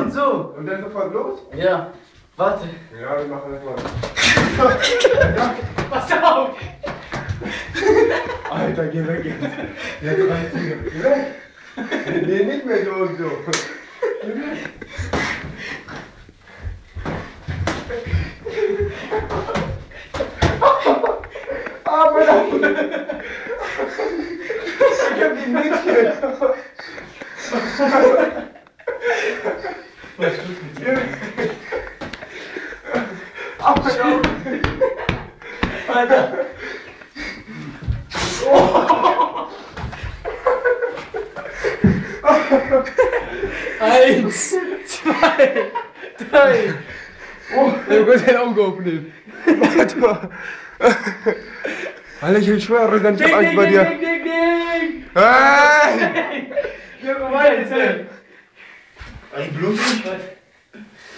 und so. Und dann sofort los? Ja. Warte. Ja, wir machen das mal. Ja. Pass auf! Alter, geh weg jetzt. Jetzt reicht's wieder. Geh weg. Nee, nicht mehr so und so. Geh weg. Ah, verdammt. Ich hab die Mädchen. Was tut mit dir? Ah, verdammt. Alter. Oh. 1, 2, 3. Oh, du kannst dein Auge aufnehmen. Warte mal. Alter, ich schwöre, dann ich hab Angst bei dir. Ding. Hey! Junge, weiter. Ey, blutig.